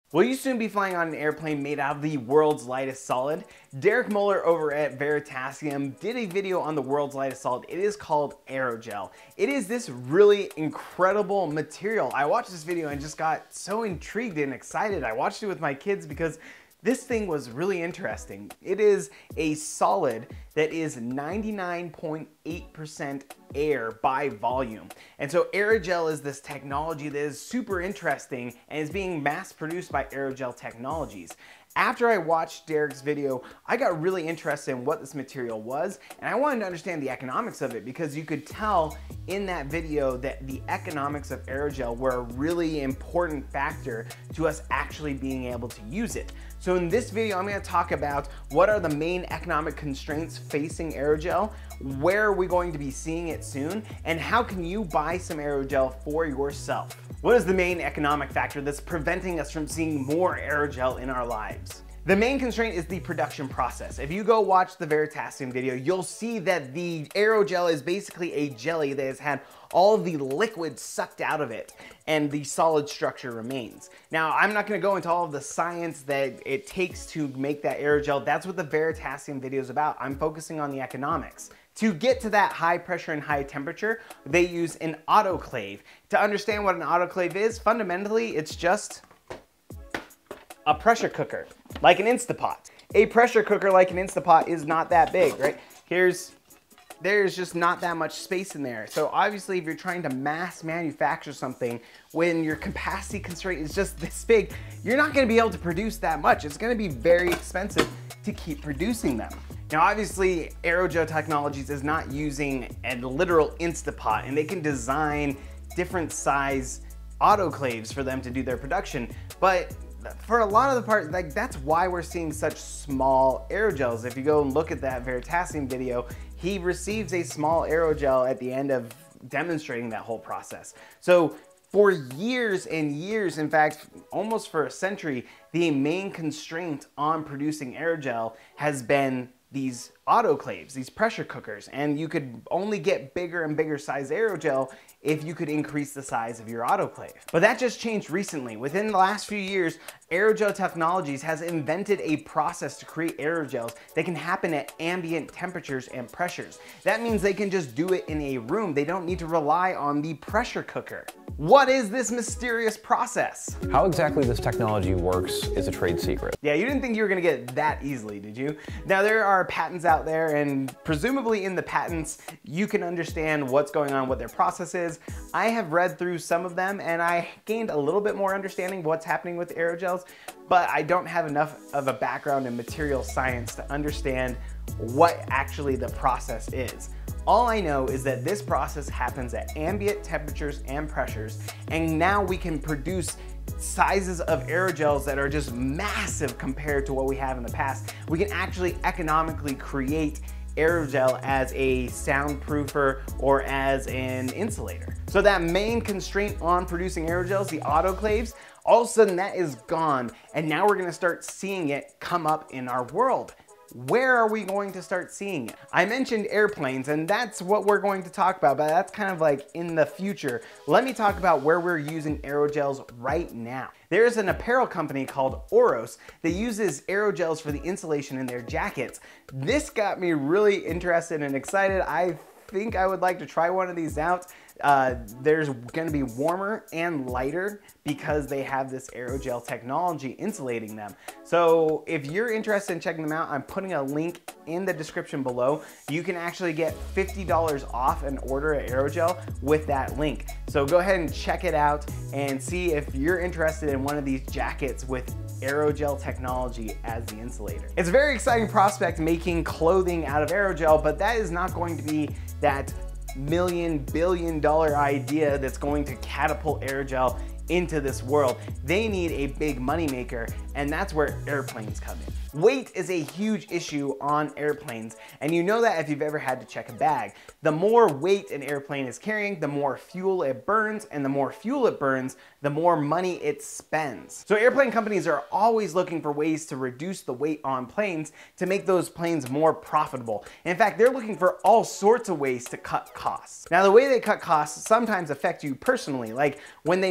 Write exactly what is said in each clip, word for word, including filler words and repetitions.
Will you soon be flying on an airplane made out of the world's lightest solid? Derek Muller over at Veritasium did a video on the world's lightest solid. It is called Aerogel. It is this really incredible material. I watched this video and just got so intrigued and excited. I watched it with my kids because this thing was really interesting. It is a solid that is ninety-nine point eight percent air by volume. And so aerogel is this technology that is super interesting and is being mass produced by Aerogel Technologies. After I watched Derek's video, I got really interested in what this material was, and I wanted to understand the economics of it because you could tell in that video that the economics of aerogel were a really important factor to us actually being able to use it. So in this video, I'm going to talk about what are the main economic constraints facing aerogel, where are we going to be seeing it soon, and how can you buy some aerogel for yourself? What is the main economic factor that's preventing us from seeing more aerogel in our lives? The main constraint is the production process. If you go watch the Veritasium video, you'll see that the aerogel is basically a jelly that has had all of the liquid sucked out of it and the solid structure remains. Now, I'm not gonna go into all of the science that it takes to make that aerogel. That's what the Veritasium video is about. I'm focusing on the economics. To get to that high pressure and high temperature, they use an autoclave. To understand what an autoclave is, fundamentally, it's just a pressure cooker, like an Instapot. A pressure cooker like an Instapot is not that big, right? Here's, there's just not that much space in there. So obviously if you're trying to mass manufacture something when your capacity constraint is just this big, you're not gonna be able to produce that much. It's gonna be very expensive to keep producing them. Now obviously Aerogel Technologies is not using a literal Instapot, and they can design different size autoclaves for them to do their production, but for a lot of the part, like that's why we're seeing such small aerogels. If you go and look at that Veritasium video, he receives a small aerogel at the end of demonstrating that whole process. So for years and years, in fact, almost for a century, the main constraint on producing aerogel has been these autoclaves, these pressure cookers, and you could only get bigger and bigger size aerogel if you could increase the size of your autoclave. But that just changed recently. Within the last few years, Aerogel Technologies has invented a process to create aerogels that can happen at ambient temperatures and pressures. That means they can just do it in a room. They don't need to rely on the pressure cooker. What is this mysterious process? How exactly this technology works is a trade secret. Yeah, you didn't think you were gonna get that easily, did you? Now there are patents out there, and presumably in the patents, you can understand what's going on, what their process is. I have read through some of them and I gained a little bit more understanding of what's happening with aerogels, but I don't have enough of a background in material science to understand what actually the process is. All I know is that this process happens at ambient temperatures and pressures, and now we can produce sizes of aerogels that are just massive compared to what we have in the past. We can actually economically create aerogel as a soundproofer or as an insulator. So that main constraint on producing aerogels, the autoclaves, all of a sudden that is gone, and now we're gonna start seeing it come up in our world. Where are we going to start seeing it? I mentioned airplanes, and that's what we're going to talk about, but that's kind of like in the future. Let me talk about where we're using aerogels right now. There's an apparel company called Oros that uses aerogels for the insulation in their jackets. This got me really interested and excited. I think I would like to try one of these out. Uh, there's gonna be warmer and lighter because they have this aerogel technology insulating them. So if you're interested in checking them out, I'm putting a link in the description below. You can actually get fifty dollars off an order at Aerogel with that link. So go ahead and check it out and see if you're interested in one of these jackets with aerogel technology as the insulator. It's a very exciting prospect making clothing out of aerogel, but that is not going to be that million billion dollar idea that's going to catapult aerogel into this world. They need a big money maker, and that's where airplanes come in. Weight is a huge issue on airplanes, and you know that if you've ever had to check a bag. The more weight an airplane is carrying, the more fuel it burns, and the more fuel it burns, the more money it spends. So airplane companies are always looking for ways to reduce the weight on planes to make those planes more profitable. In fact, they're looking for all sorts of ways to cut costs. Now, the way they cut costs sometimes affect you personally, like when they make the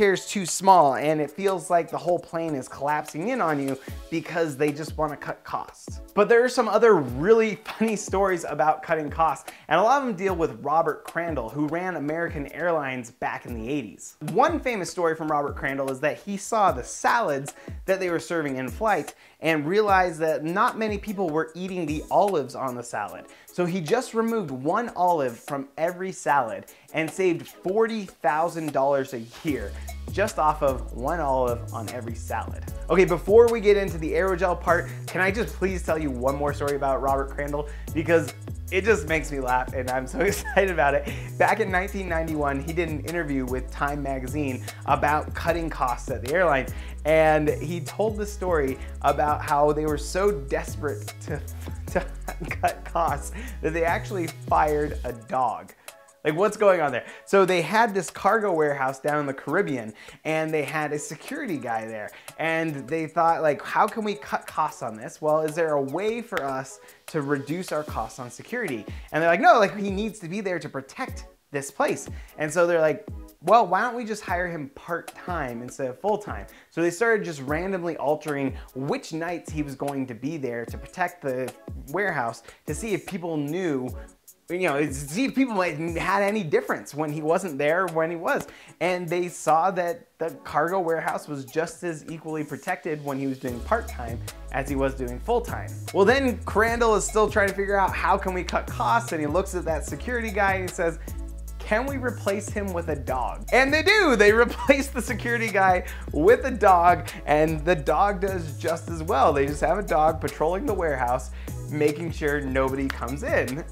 chair is too small and it feels like the whole plane is collapsing in on you because they just want to cut costs. But there are some other really funny stories about cutting costs, and a lot of them deal with Robert Crandall, who ran American Airlines back in the eighties. One famous story from Robert Crandall is that he saw the salads that they were serving in flight and realized that not many people were eating the olives on the salad. So he just removed one olive from every salad and saved forty thousand dollars a year just off of one olive on every salad. Okay, before we get into the aerogel part, can I just please tell you one more story about Robert Crandall? Because it just makes me laugh and I'm so excited about it. Back in nineteen ninety-one, he did an interview with Time magazine about cutting costs at the airline. And he told the story about how they were so desperate to, to cut costs that they actually fired a dog. Like, what's going on there? So they had this cargo warehouse down in the Caribbean and they had a security guy there. And they thought, like, how can we cut costs on this? Well, is there a way for us to reduce our costs on security? And they're like, no, like, he needs to be there to protect this place. And so they're like, well, why don't we just hire him part-time instead of full-time? So they started just randomly altering which nights he was going to be there to protect the warehouse to see if people knew, you know, to see if people had any difference when he wasn't there, when he was. And they saw that the cargo warehouse was just as equally protected when he was doing part-time as he was doing full-time. Well, then Crandall is still trying to figure out how can we cut costs, and he looks at that security guy and he says, can we replace him with a dog? And they do, they replace the security guy with a dog, and the dog does just as well. They just have a dog patrolling the warehouse, making sure nobody comes in.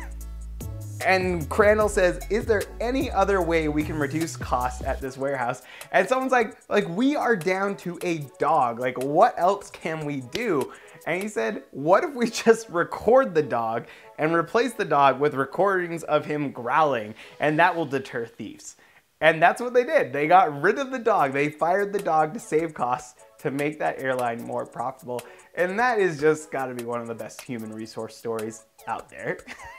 And Crandall says, is there any other way we can reduce costs at this warehouse? And someone's like, like, we are down to a dog. Like, what else can we do? And he said, what if we just record the dog and replace the dog with recordings of him growling, and that will deter thieves. And that's what they did. They got rid of the dog. They fired the dog to save costs, to make that airline more profitable. And that is just gotta be one of the best human resource stories out there.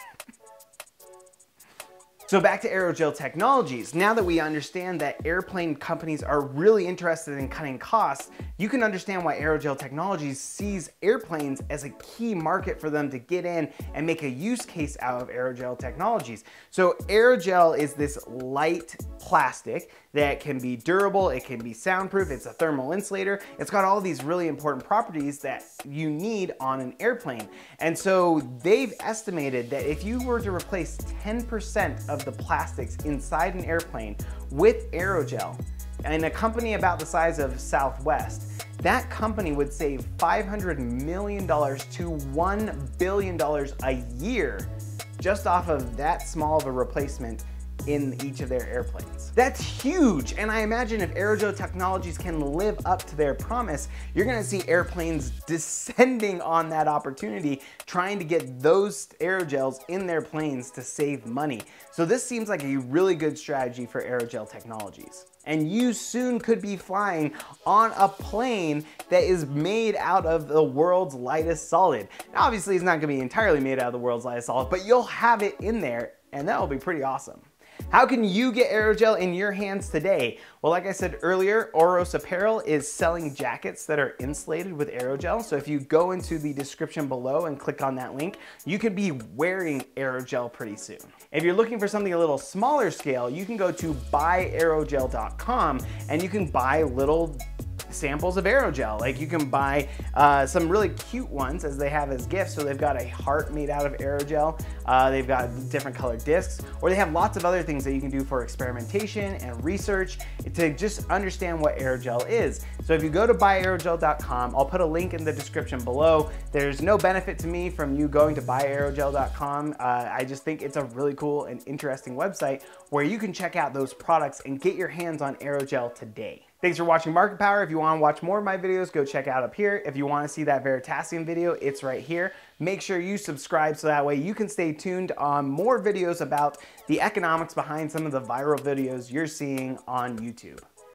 So back to Aerogel Technologies. Now that we understand that airplane companies are really interested in cutting costs, you can understand why Aerogel Technologies sees airplanes as a key market for them to get in and make a use case out of Aerogel Technologies. So aerogel is this light plastic that can be durable, it can be soundproof, it's a thermal insulator. It's got all these really important properties that you need on an airplane. And so they've estimated that if you were to replace ten percent of the plastics inside an airplane with aerogel, and a company about the size of Southwest, that company would save five hundred million dollars to one billion dollars a year just off of that small of a replacement in each of their airplanes. That's huge, and I imagine if Aerogel Technologies can live up to their promise, you're gonna see airplanes descending on that opportunity, trying to get those aerogels in their planes to save money. So this seems like a really good strategy for Aerogel Technologies. And you soon could be flying on a plane that is made out of the world's lightest solid. Now, obviously, it's not gonna be entirely made out of the world's lightest solid, but you'll have it in there, and that will be pretty awesome. How can you get aerogel in your hands today? Well, like I said earlier, Oros Apparel is selling jackets that are insulated with aerogel. So if you go into the description below and click on that link, you could be wearing aerogel pretty soon. If you're looking for something a little smaller scale, you can go to buy aerogel dot com and you can buy little samples of aerogel. Like you can buy uh, some really cute ones as they have as gifts. So they've got a heart made out of aerogel. Uh, they've got different colored discs, or they have lots of other things that you can do for experimentation and research to just understand what aerogel is. So if you go to buy aerogel dot com, I'll put a link in the description below. There's no benefit to me from you going to buy aerogel dot com. Uh, I just think it's a really cool and interesting website where you can check out those products and get your hands on aerogel today. Thanks for watching Market Power. If you want to watch more of my videos, go check out up here. If you want to see that Veritasium video, it's right here. Make sure you subscribe so that way you can stay tuned on more videos about the economics behind some of the viral videos you're seeing on YouTube.